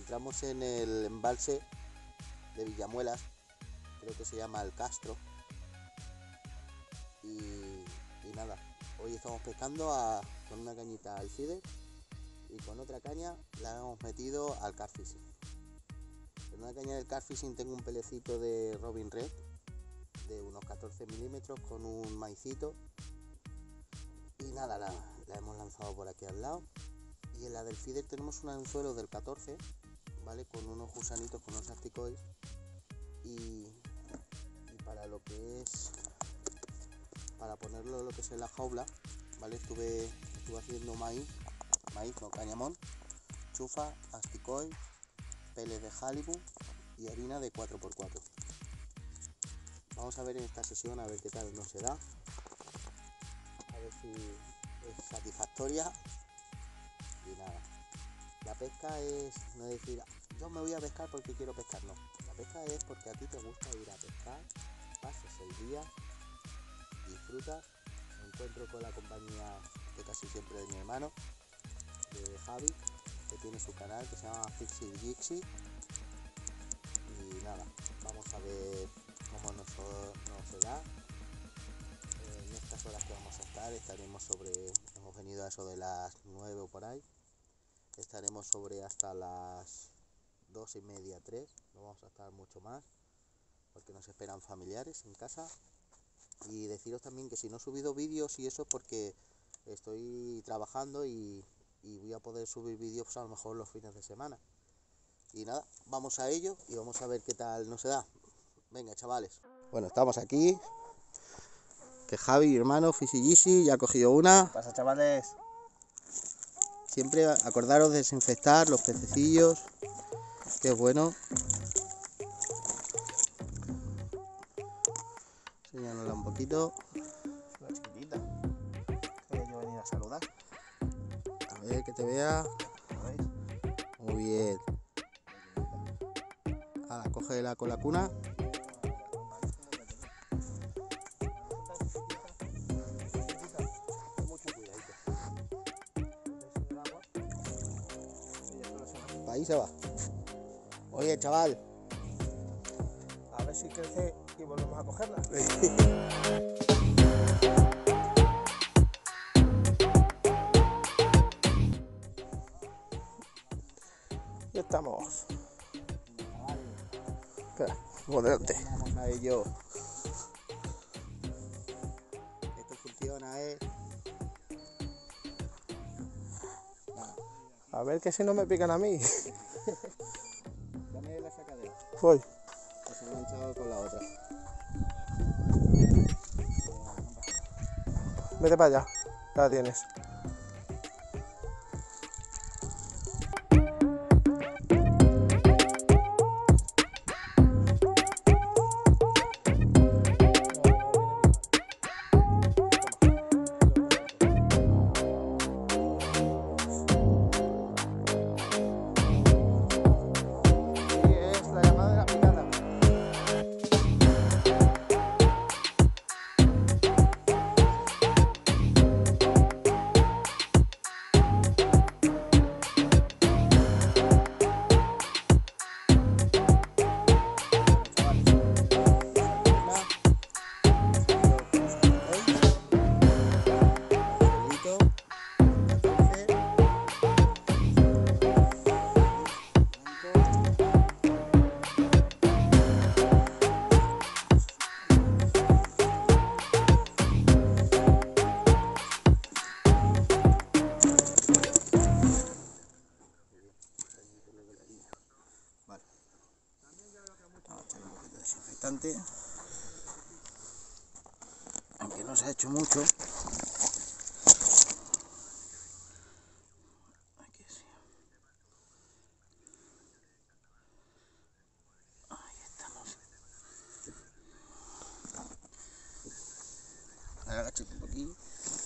encontramos en el embalse de Villamuelas, creo que se llama El Castro. Y nada, hoy estamos pescando con una cañita al feeder y con otra caña la hemos metido al carfishing. En una caña del carfishing tengo un pelecito de Robin Red de unos 14 milímetros con un maicito. Y nada, la hemos lanzado por aquí al lado. Y en la del feeder tenemos un anzuelo del 14, ¿vale? Con unos gusanitos, con unos asticois. Y para lo que es, para ponerlo lo que es en la jaula, ¿vale? Estuve haciendo maíz, no, cañamón, chufa, asticoi, peles de Halibu y harina de 4x4. Vamos a ver en esta sesión a ver qué tal nos se da, a ver si es satisfactoria. Y nada, la pesca es no decir yo me voy a pescar porque quiero pescar, no, la pesca es porque a ti te gusta ir a pescar, pases el día, disfrutas. Me encuentro con la compañía de casi siempre de mi hermano, de Javi, que tiene su canal que se llama Fixie Gixi. Y nada, vamos a ver cómo nos se da. En estas horas que vamos a estar, hemos venido a eso de las 9 o por ahí, estaremos sobre hasta las 2:30, 3, no vamos a estar mucho más porque nos esperan familiares en casa. Y deciros también que si no he subido vídeos y eso es porque estoy trabajando y voy a poder subir vídeos pues a lo mejor los fines de semana. Y nada, vamos a ello y vamos a ver qué tal nos se da. Venga, chavales. Bueno, estamos aquí. Que Javi, mi hermano, Fisillisi, ya ha cogido una. ¿Qué pasa, chavales? Siempre acordaros de desinfectar los pececillos, que es bueno. Enséñanosla un poquito. Una chiquitita. Quería yo venir a saludar. A ver, que te vea. ¿Lo veis? Muy bien. Ahora, cógela con la cuna. Ahí se va. Oye, chaval. A ver si crece y volvemos a cogerla. Ya estamos. Espera, por delante. Vamos a ello. Esto funciona, A ver que si no me pican a mí. Dame la sacadera. Voy. Que se ha enganchado con la otra. Vete para allá. Ya la tienes. Aunque no se ha hecho mucho. Aquí sí. Ahí estamos. Ahora agachate un poquito.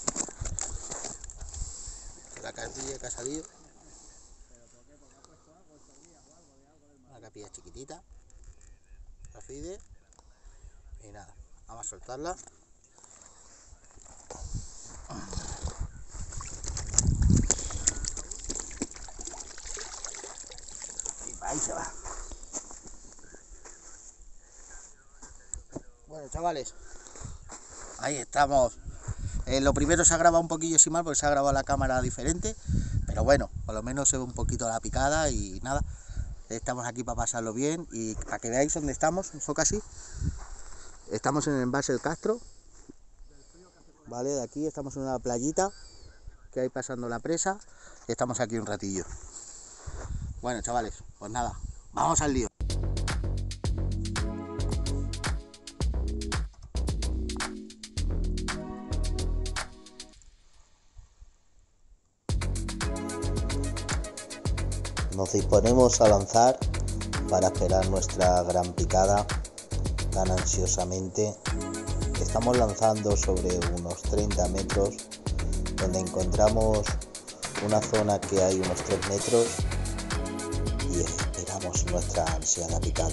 La capilla que ha salido. Una capilla chiquitita. La fide. Y nada, vamos a soltarla. Y Bueno, chavales, ahí estamos. Lo primero se ha grabado un poquillo sin mal porque se ha grabado la cámara diferente, pero bueno, por lo menos se ve un poquito la picada y nada. Estamos aquí para pasarlo bien y para que veáis dónde estamos, un foco así. Estamos en el embalse del Castro, vale, de aquí estamos en una playita que hay pasando la presa y estamos aquí un ratillo. Bueno, chavales, pues nada, vamos al lío. Nos disponemos a lanzar para esperar nuestra gran picada tan ansiosamente. Estamos lanzando sobre unos 30 metros, donde encontramos una zona que hay unos 3 metros y esperamos nuestra ansiada picada.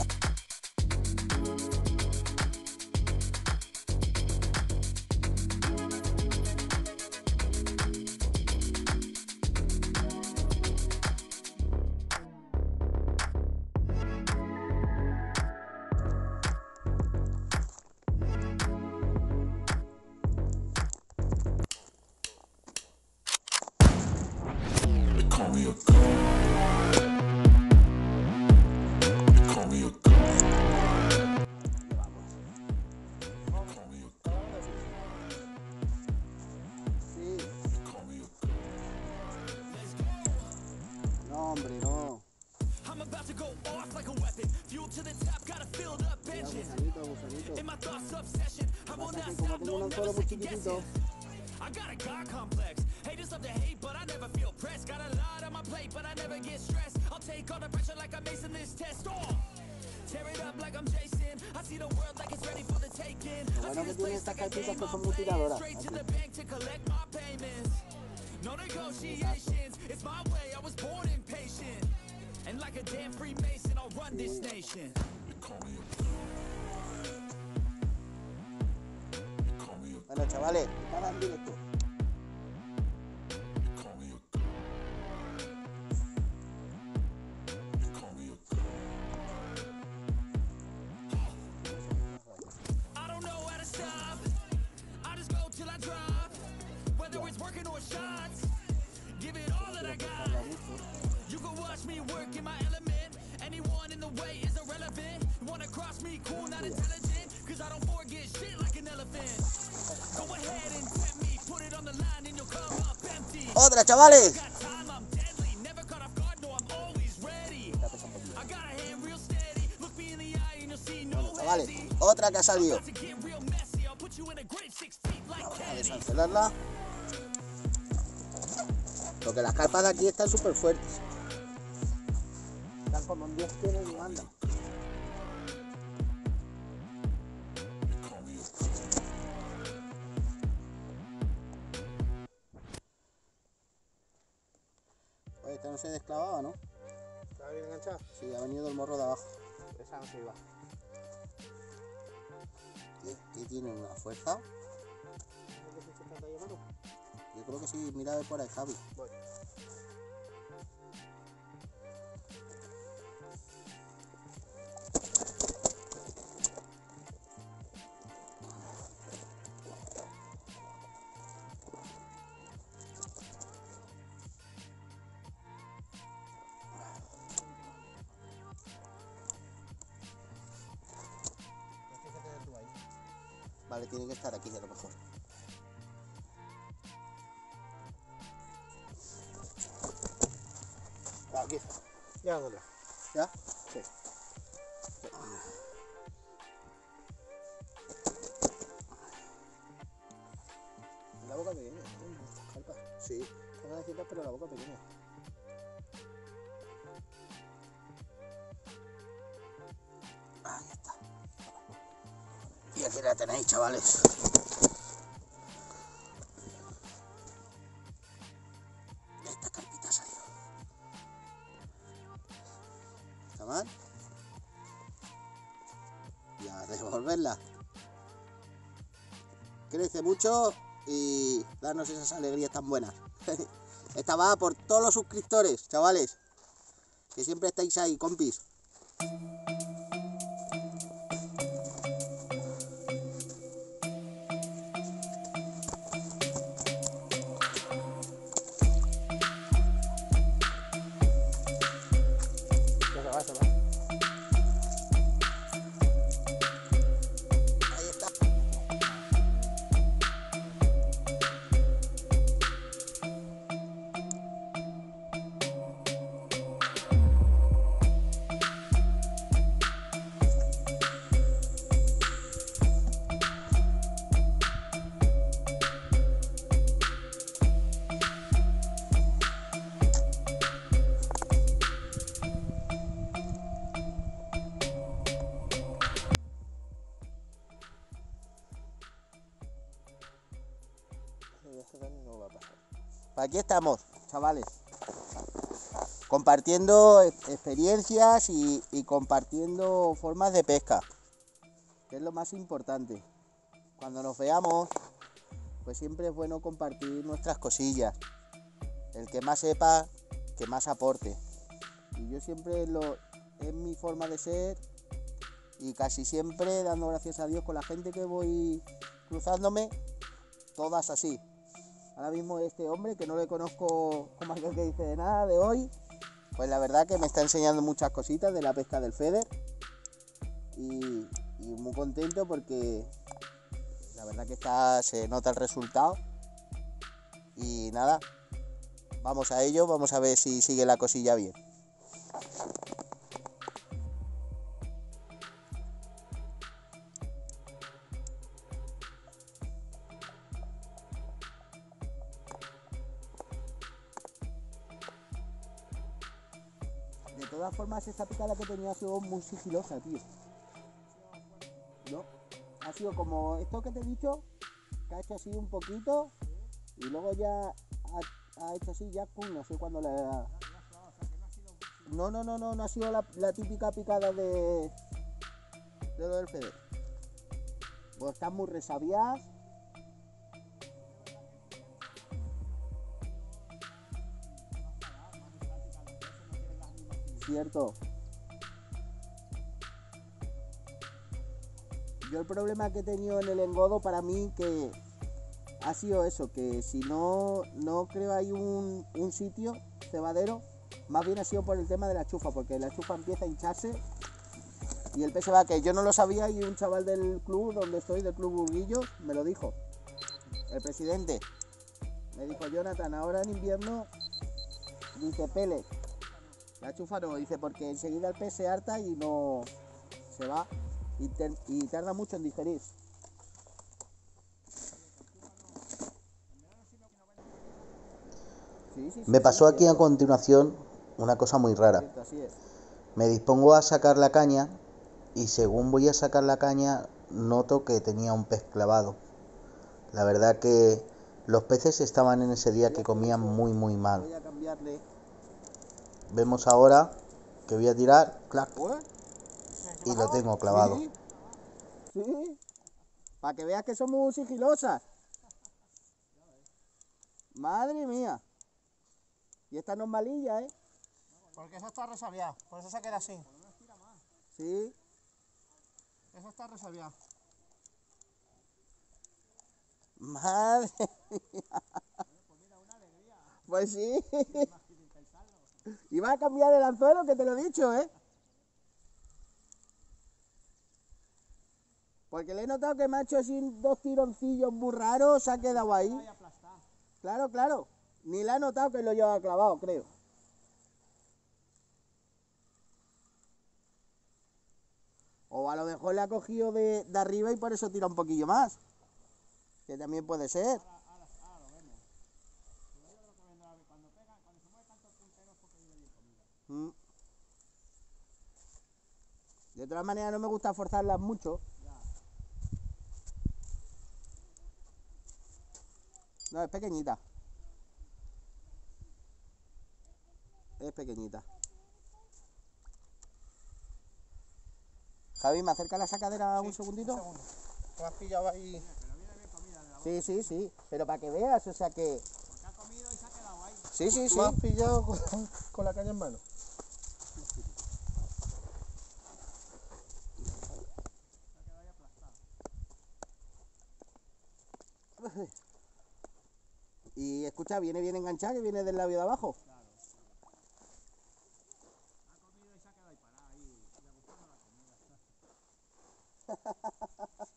No, hombre, no. Como tengo un anzuelo muy chiquitito. I got a God complex. Haters love to hate, but I never feel pressed. Got a lot on my plate, but I never get stressed. I'll take all the pressure like I'm acing this test. Tear it up like I'm Jason. I see the world like it's ready for the taking. Lo bueno que tiene estas cartitas que son muy tiradoras. Straight to the bank to collect my payments. No negotiations. It's my way. I was born impatient. And like a damn Freemason, I'll run this nation. Bueno, chavales, estaba en directo. I don't know how to stop. I just go till I drop. Whether it's working or shots, give it all that I got. You can watch me work in my element. Anyone in the way is irrelevant. You wanna cross me, cool, not intelligent. Cause I don't forget shit like an elephant. Go ahead and tempt me, put it on the line and you'll come up empty. ¡Otra, chavales! Got time, I'm deadly. Never caught off guard, no, I'm always ready. I got a hand real steady. Look me in the eye and you'll see no chavales, otra que ha salido. Vamos a desancelarla. Porque las carpas de aquí están súper fuertes. Están como en 10 kilos y mandan. Oye, esta no se desclavaba, ¿no? ¿Está bien enganchada? Sí, ha venido del morro de abajo. Esa no se iba. ¿Qué tiene una fuerza? Yo creo que sí, mira a ver por ahí, Javi. Voy. Vale, tiene que estar aquí a lo mejor. Aquí. Ya, dale. ¿Ya? Sí. La boca pequeña, carpa. Sí. Están grandecitas, pero la boca pequeña. Ahí está. Y aquí la tenéis, chavales. Esta carpita salió. ¿Está mal? Y a devolverla. Crece mucho y darnos esas alegrías tan buenas. Esta va por todos los suscriptores, chavales. Que siempre estáis ahí, compis. va a pasar. Aquí estamos, chavales, compartiendo experiencias y compartiendo formas de pesca, que es lo más importante. Cuando nos veamos, pues siempre es bueno compartir nuestras cosillas. El que más sepa, que más aporte. Y yo siempre es mi forma de ser y casi siempre dando gracias a Dios con la gente que voy cruzándome, todas así. Ahora mismo este hombre, que no le conozco como aquel que dice de nada de hoy, pues la verdad que me está enseñando muchas cositas de la pesca del Feder y muy contento porque la verdad que se nota el resultado y nada, vamos a ello, vamos a ver si sigue la cosilla bien. De todas formas, esa picada que tenía ha sido muy sigilosa, tío. ¿No? Ha sido como esto que te he dicho, que ha hecho así un poquito y luego ya ha hecho así, ya pum, no sé cuándo la... No ha sido la típica picada de lo del Feder. Pues están muy resabiadas. Cierto. Yo el problema que he tenido en el engodo para mí que ha sido eso, que si no creo hay un sitio cebadero, más bien ha sido por el tema de la chufa, porque la chufa empieza a hincharse y el pez se va, que yo no lo sabía y un chaval del club donde estoy, del club Burguillo, me lo dijo. El presidente me dijo: Jonathan, ahora en invierno, dice, pele, la chufa no, dice, porque enseguida el pez se harta y no se va y tarda mucho en digerir. Me pasó aquí a continuación una cosa muy rara. Así es. Me dispongo a sacar la caña y según voy a sacar la caña noto que tenía un pez clavado. La verdad que los peces estaban en ese día que comían muy mal. Voy a cambiarle. Vemos ahora que voy a tirar, clac, y lo tengo clavado. Sí, sí. Para que veas que son muy sigilosas. Madre mía. Y esta no es malilla, ¿eh? Porque eso está resabiado, por eso se queda así. Sí. Eso está resabiado. Madre mía. Pues sí. Y va a cambiar el anzuelo, que te lo he dicho, ¿eh? Porque le he notado que me ha hecho así 2 tironcillos muy raros, se ha quedado ahí. Claro, claro. Ni le ha notado que lo lleva clavado, creo. O a lo mejor le ha cogido de arriba y por eso tira un poquillo más. Que también puede ser. De todas maneras no me gusta forzarlas mucho. No, es pequeñita. Es pequeñita. Javi, ¿me acerca la sacadera un segundito? Un segundo. Lo has pillado ahí. Sí. Pero para que veas, o sea que... Porque ha comido y se ha quedado ahí. Sí. Lo has pillado con la caña en mano. Y escucha, viene bien enganchada, que viene del labio de abajo. Claro. Ha comido y se ha quedado ahí parada, ahí, degustando la comida.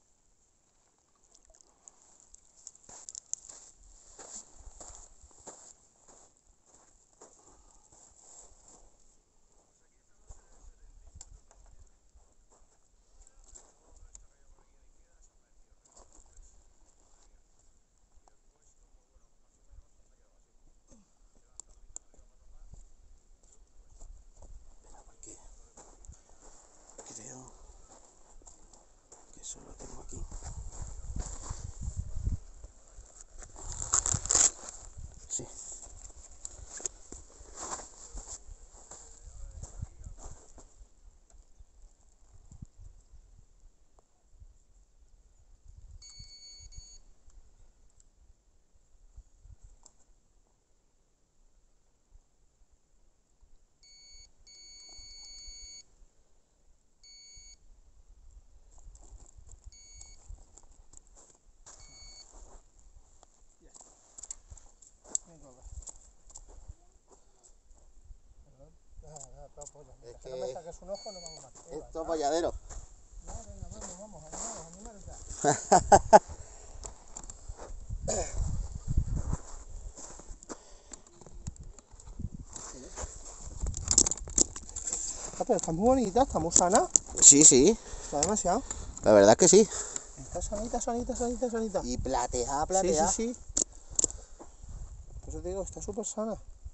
Creo que eso lo tengo aquí. bolladeros. No, venga, vamos, animaros ya. Ah, pero está muy bonita, está muy sana. Sí, sí, Está demasiado. la verdad es que sí. Está sanita. Y plateada, Sí, plateada. sí. Por eso te digo, está súper sana.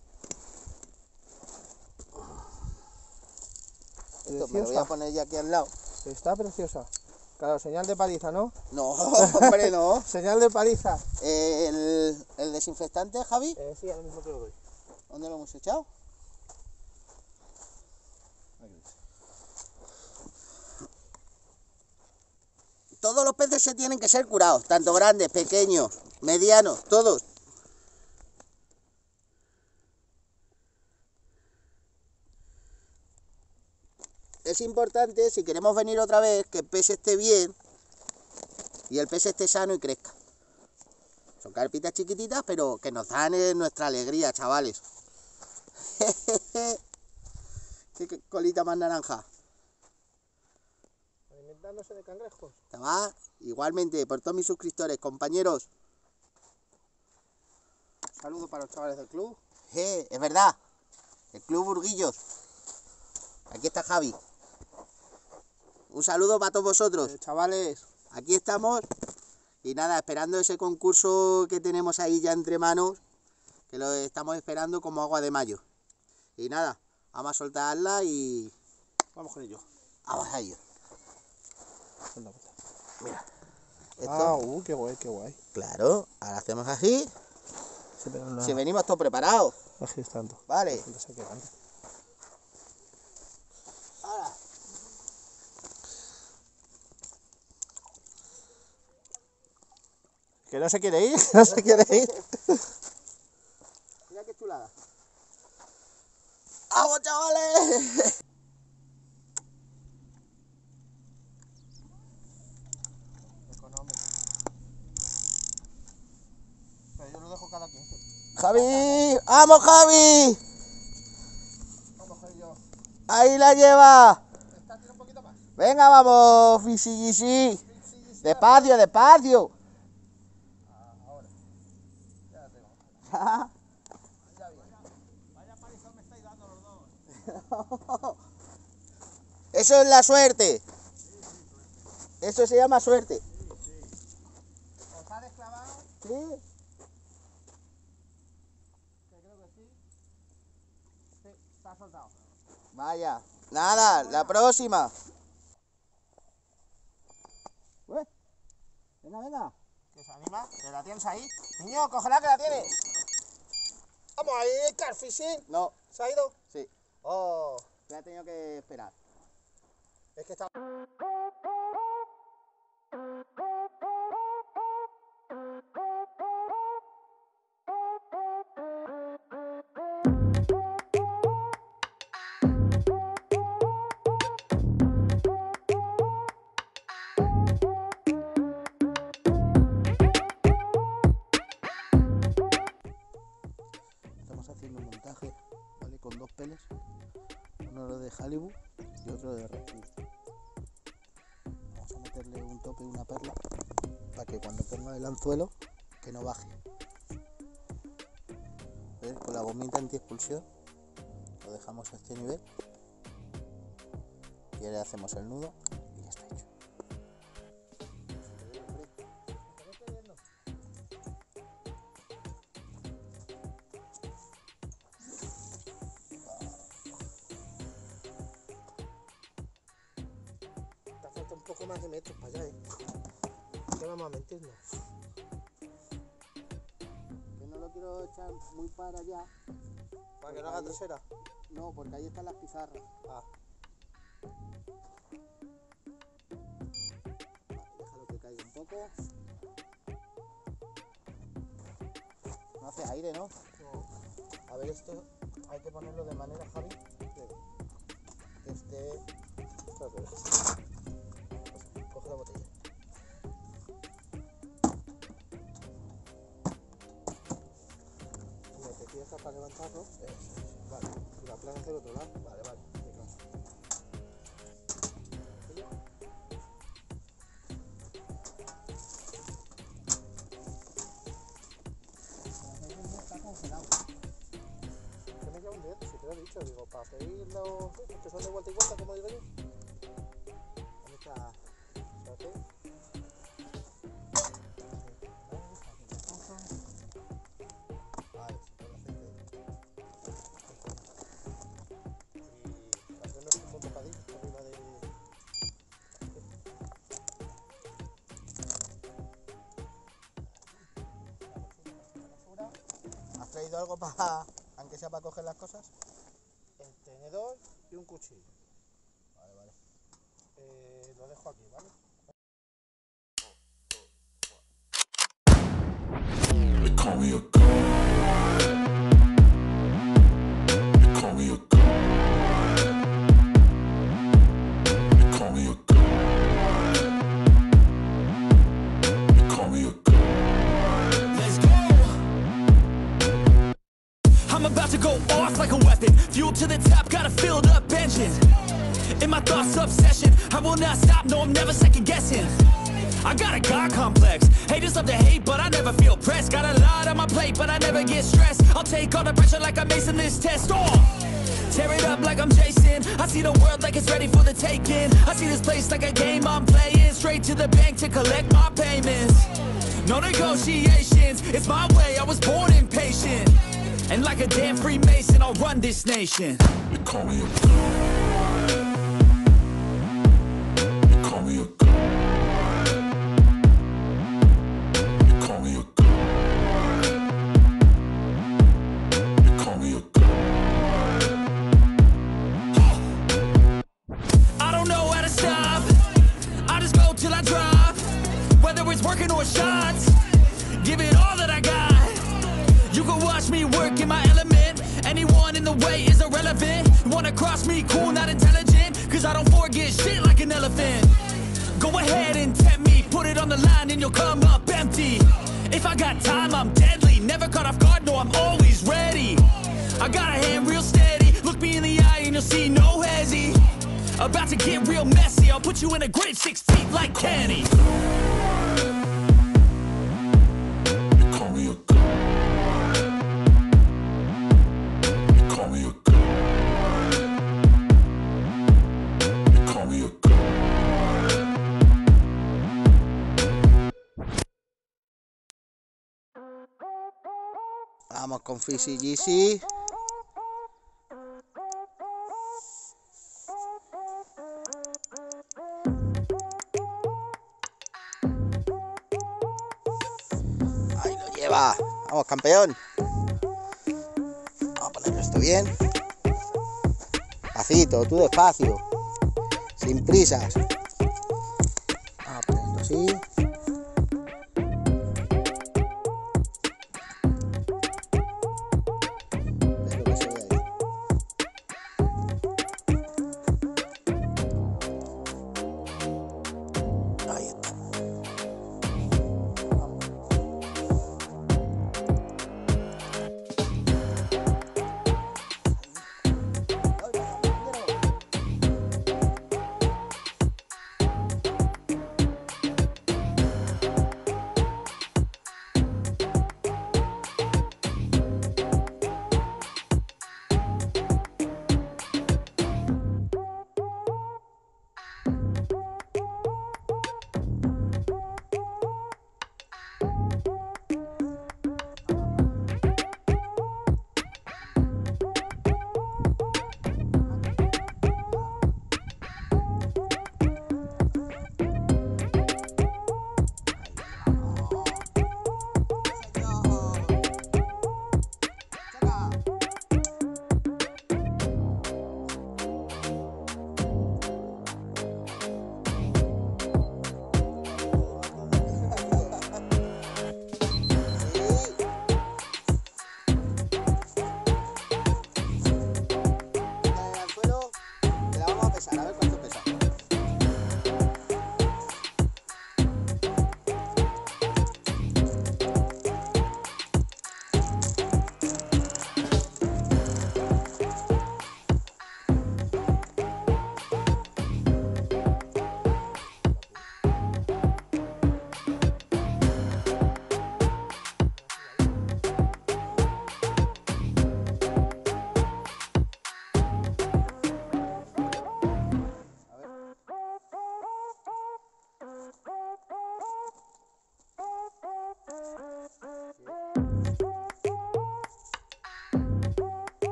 Esto me lo voy Preciosa. a poner ya aquí al lado. Está preciosa. Claro, señal de paliza, ¿no? No, hombre, no. Señal de paliza. El desinfectante, Javi, Sí, ahora mismo te lo doy. ¿dónde lo hemos echado? Todos los peces se tienen que ser curados, tanto grandes, pequeños, medianos, todos. Es importante, si queremos venir otra vez, que el pez esté bien y el pez esté sano y crezca. Son carpitas chiquititas, pero que nos dan nuestra alegría, chavales. Qué colita más naranja. Alimentándose de cangrejos. Va, igualmente, por todos mis suscriptores, compañeros. Un saludo para los chavales del club. Es verdad, el Club Burguillos. Aquí está Javi. Un saludo para todos vosotros. Chavales, Aquí estamos. Y nada, esperando ese concurso que tenemos ahí ya entre manos. Que lo estamos esperando como agua de mayo. Y nada, vamos a soltarla y vamos con ello. vamos a ello. Mira. Esto, Ah, qué guay. claro, ahora hacemos así. Sí, pero no. Si venimos todos preparados. No gires tanto. Vale. No sé qué tanto. Ahora. Que no se quiere ir, no se quiere ir. Mira qué chulada. ¡Vamos, chavales! Económico. Pero yo lo dejo cada 15. ¡Javi! ¡Vamos, Javi! Vamos con ello. ¡Ahí la lleva! Esta tira un poquito más. Venga, vamos, Fisi. Despacio, despacio. Ahora. Ya la tengo. Vaya palizón me estáis dando los dos. Eso es la suerte. Eso se llama suerte. ¿Os ha desclavado? Sí. Que creo que sí. Sí, está soltado. Vaya. Nada, la próxima. Venga. Que se anima, que la tienes ahí. Niño, cógela que la tienes. Vamos ahí, carfishing. No, ¿Se ha ido? sí. Oh, Ya he tenido que esperar. es que está. Estamos haciendo un montaje, ¿vale? Con dos peles. Uno de Hollywood y otro de Redfield. Vamos a meterle un tope y una perla para que cuando ponga el anzuelo que no baje. ¿Ves? Con la gomita anti-expulsión lo dejamos a este nivel y ahora hacemos el nudo y ya está hecho. Te falta un poco más de metros para allá, ¿Qué vamos a mentirnos? Que no lo quiero echar muy para allá. Para que no haga trasera. No, porque ahí están las pizarras. Ah. Déjalo que caiga un poco. No hace aire, ¿no? No. A ver, esto hay que ponerlo de manera, Javi, que esté. Coge la botella. Mira, te tiras para levantarlo. Vale. Y la plana hacia el otro lado. Vale. Venga. eso, digo, para pedir los que son de vuelta y vuelta, como digo yo. ¿Dónde está? Espérate. Vale, con aceite. Y para hacernos un buen bocadillo arriba de... ¿Has traído algo para, aunque sea para coger las cosas? El tenedor y un cuchillo. Vale, vale. Lo dejo aquí, ¿vale? They call me a god. They call me a god. They call me a god. They call me a god. Let's go. I'm about to go off like a weapon. Fuel to the top, got a filled up engine. In my thoughts, obsession. I will not stop, no, I'm never second guessing. I got a God complex. Haters love to hate, but I never feel pressed. Got a lot on my plate, but I never get stressed. I'll take all the pressure like I'm acing this test. Oh, tear it up like I'm Jason. I see the world like it's ready for the taking. I see this place like a game I'm playing. Straight to the bank to collect my payments. No negotiations, it's my way, I was born impatient. And like a damn Freemason, I'll run this nation. They call me a god. They call me a god. Working or shots, give it all that I got. You can watch me work in my element. Anyone in the way is irrelevant. You wanna cross me, cool, not intelligent. Cause I don't forget shit like an elephant. Go ahead and tempt me, put it on the line and you'll come up empty. If I got time, I'm deadly. Never caught off guard, no, I'm always ready. I got a hand real steady. Look me in the eye and you'll see no hezzy. About to get real messy. I'll put you in a grid 6 feet like Kenny. Vamos con Fizzy Yeezy. Ahí lo lleva. Vamos, campeón. Vamos a poner esto bien. Despacito, tú despacio. Sin prisas. Vamos a poner esto así.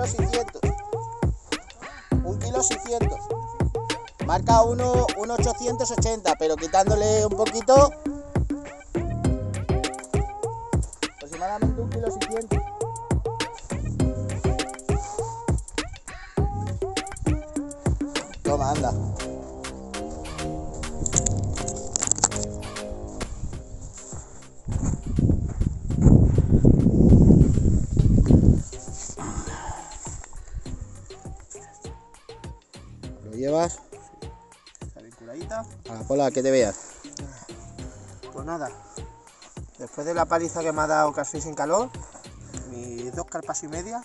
600. 1 kilo 600. Marca 1,880, pero quitándole un poquito. Aproximadamente 1 kilo 600. Toma, anda. Lo llevas Está bien curadita. a la cola que te veas. Pues nada, después de la paliza que me ha dado casi sin calor, mis 2 carpas y media.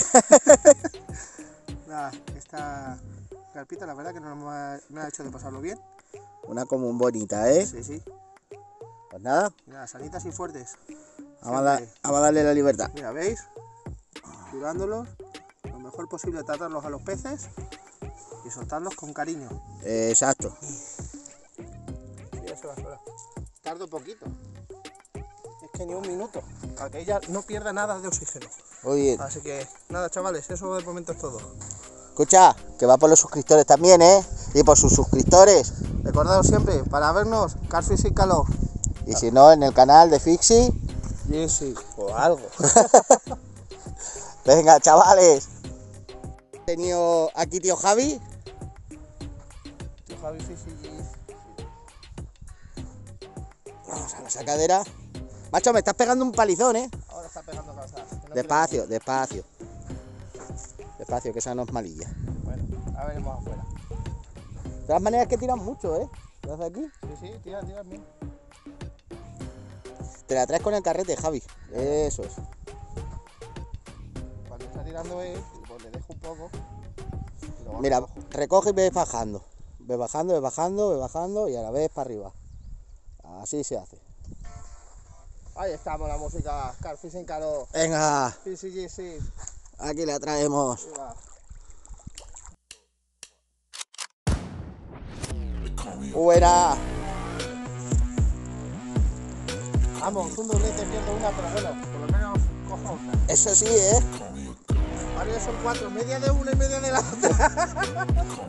Nada, esta carpita la verdad que no me ha hecho de pasarlo bien. Una común bonita, ¿eh? Sí, sí. Pues nada, Mira, sanitas y fuertes. vamos a darle la libertad. Mira, ¿veis? Curándolos, lo mejor posible tratarlos a los peces y soltarlos con cariño. Exacto. Sí, ya se va sola. Tardo poquito. Es que ni un minuto, para que ella no pierda nada de oxígeno. Muy bien. Así que nada, chavales, eso de momento es todo. Escucha, que va por los suscriptores también, ¿eh? Y por sus suscriptores. Recordaos siempre, para vernos, Carfish sin calor. Y si no, en el canal de Fixi. Sí, sí, o algo. Venga, chavales. He tenido aquí tío Javi. Javi, sí, sí. Vamos a la sacadera. Macho, me estás pegando un palizón, ¿eh? Ahora está pegando cabezas. Despacio, despacio. Despacio, que esa no es malilla. Bueno, a veremos afuera. De todas maneras que tiran mucho, ¿eh? ¿Lo haces aquí? Sí, sí, tira bien. Te la traes con el carrete, Javi. Eso es. Cuando está tirando él, pues le dejo un poco. Y luego Mira, recojo. recoge y ves bajando. Ves bajando, ves bajando, ves bajando y a la vez para arriba. Así se hace. Ahí estamos, la música Carfish sin calor. Venga, Sí, sí, sí. aquí la traemos. Viva. Buena. Vamos, un doblete, pierdo una, pero bueno, por lo menos cojo otra. Eso sí, ¿eh? Ahora ya son 4, media de una y media de la otra.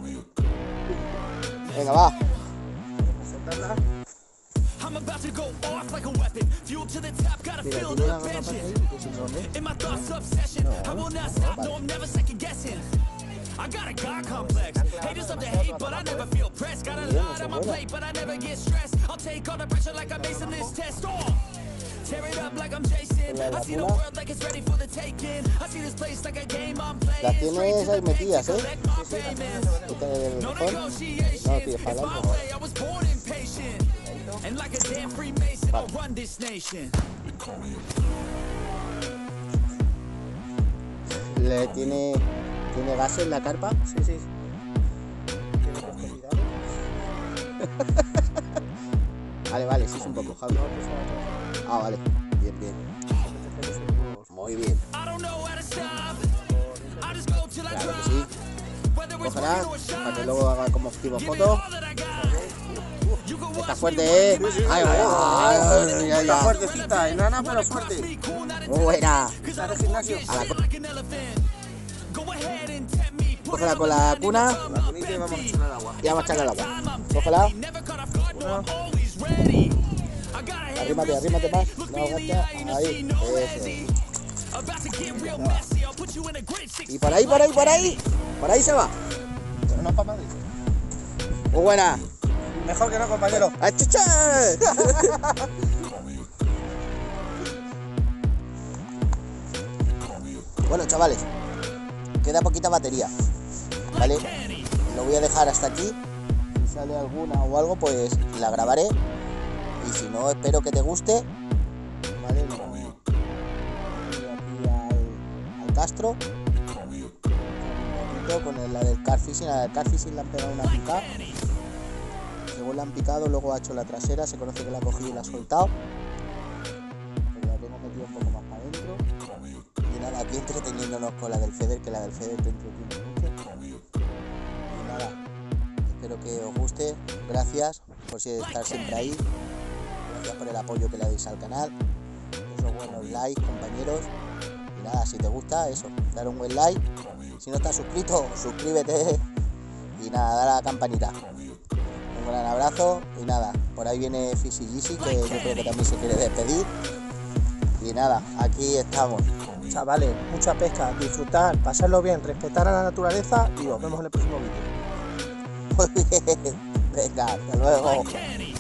Venga, va. Sentarla. I'm about to go off like a weapon. Fuel to the top, gotta Mira, feel tiene the una garrafa tension. ahí que sin dónde. In my thoughts, obsession. I will not stop, no, I'm never second guessing. I got a God complex. Haters love to hate, but I never feel pressed. Got a lot on my plate, but I never get stressed. I'll take all the pressure like I'm acing this test. Tear it up like I'm Jason. I see the world like it's ready for the taking. I see this place like a game I'm playing. Las tienes ahí metidas, ¿eh? Collect my payments. Quítale el No botón. negotiation. No, tío, It's para my adelante. way. I was born impatient. And like a damn Freemason, I'll run this nation. ¿Tiene gas en la carpa? Sí, sí. Tiene profundidad. Vale, sí es un poco, Javi. Ah, vale. Bien. Muy bien. I don't know how to stop. I just go till I Claro que drop. sí. Whether it's Cógela, working or shot. para que luego haga como tipo Give me foto. all that I got. You can Está watch fuerte, me ¿eh? run my Ay, Está ya. fuertecita, enana pero fuerte. me cool, not a Muy buena. Está de gimnasio. shit like an elephant. Go ahead and tempt me. Put Cógela it con on la my cuna La cunita y vamos a echar al agua. y vamos a echarle al agua. time, I'm Cógela. deadly. Never caught off guard, no, I'm always ready. I got a head Arrímate real más. steady. Look No me in the agacha. eye and I Ahí. see no Eso hesitation. es. About to get real messy. I'll put you in a grade 6. Y por ahí. Por ahí se va. Pero no es para Madrid. Muy buena. Mejor que no, compañero. ¡Achucha! Bueno, chavales, queda poquita batería, ¿vale? Lo voy a dejar hasta aquí. Si sale alguna o algo, pues la grabaré. Y si no, espero que te guste, ¿vale? Lo voy aquí al Castro. Un poquito con la del Carfishing. A la del Carfishing le han pegado una picada. Según la han picado, luego ha hecho la trasera. Se conoce que la ha cogido y la ha soltado. Pero la tengo metida un poco más para adentro. Y nada, aquí entreteniéndonos con la del Feder, que la del Feder te entretiene mucho. Y nada, espero que os guste. Gracias por estar siempre ahí. Gracias por el apoyo que le dais al canal. Esos buenos likes, compañeros. Y nada, si te gusta, eso, dale un buen like. Si no estás suscrito, suscríbete. Y nada, dale a la campanita. Un gran abrazo. Y nada, por ahí viene Fisi Gisi, que yo creo que también se quiere despedir. Y nada, aquí estamos. Chavales, mucha pesca, disfrutar, pasarlo bien, respetar a la naturaleza y nos vemos en el próximo vídeo. Muy bien. Venga, hasta luego.